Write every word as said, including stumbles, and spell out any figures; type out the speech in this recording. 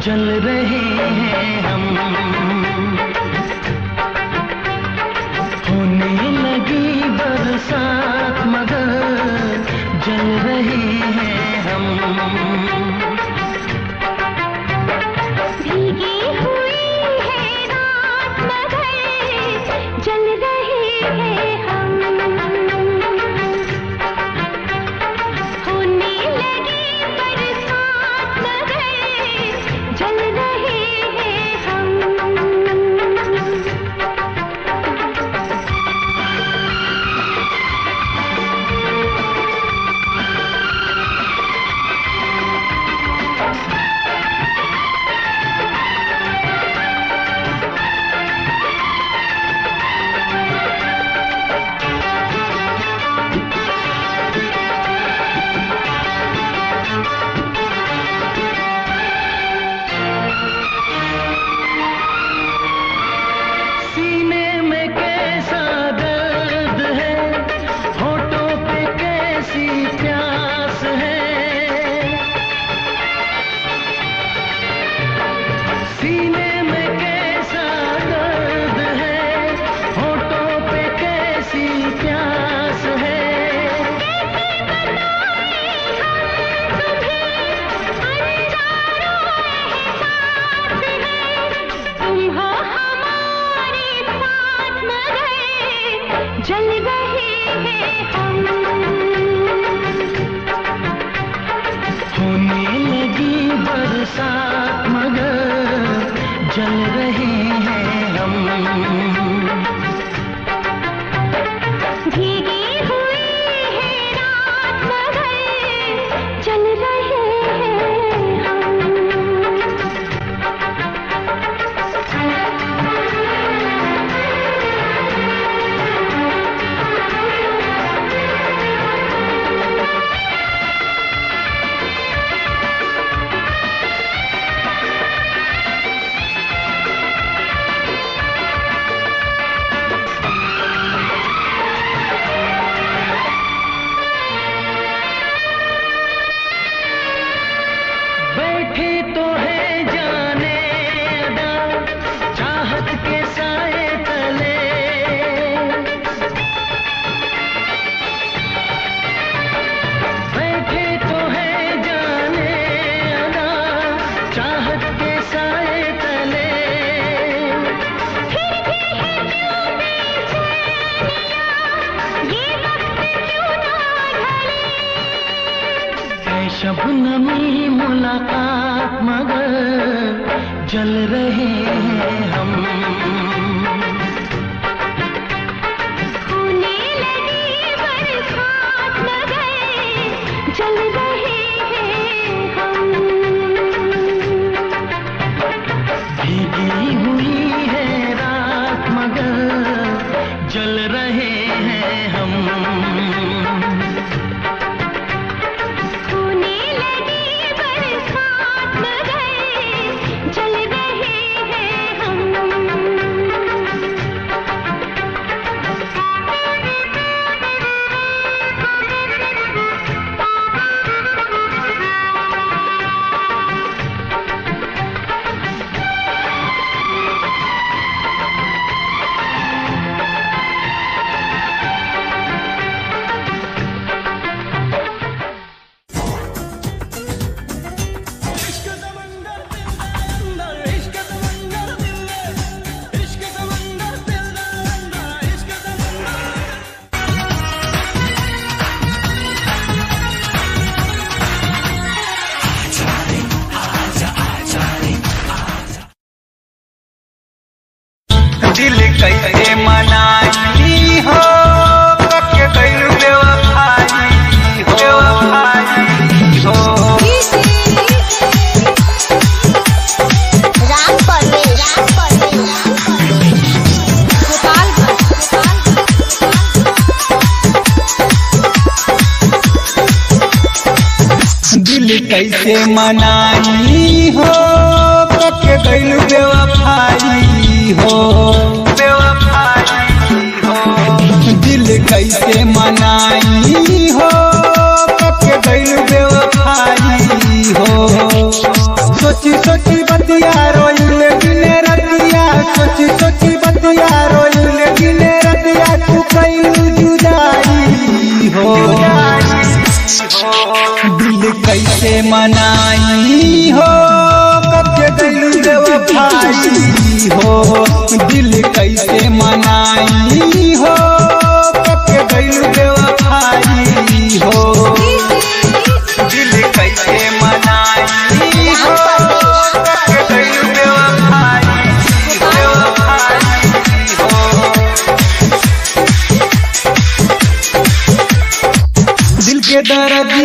जल रहे हैं हम, होने लगी बरसात मगर जल रहे हैं हम। भीगी हुई है रात मगर जल रहे हैं हम, होने लगी बरसात मगर जल रहे हैं हम। जल रहे हैं हम, होने लगी बरसात मगर जल रहे हैं हम। भीगी हुई है रात मगर जल रहे हैं हम। शबनमी मुलाकात मगर जल रहे हैं हम, होने लगी बरसात मगर जल रहे हैं हम। भीगी हुई है रात मगर जल रहे हैं हम। दिल कैसे मनाई हो कके गइल बेवफाई हो बेवफाई हो। राम परवेश राम परवेश दिल कैसे मनाई हो कके गइल बेवफाई हो बेवफाई हो। दिल कैसे मनाई हो कके गइल बेवफाई हो। सोची सोची मनाई हो, कब के गइलू बेवफाई हो। दिल कैसे मनाई हो, कब के गइलू बेवफाई हो। दिल कैसे मनाई हो, कब के गइलू बेवफाई बेवफाई हो। दिल के दर्द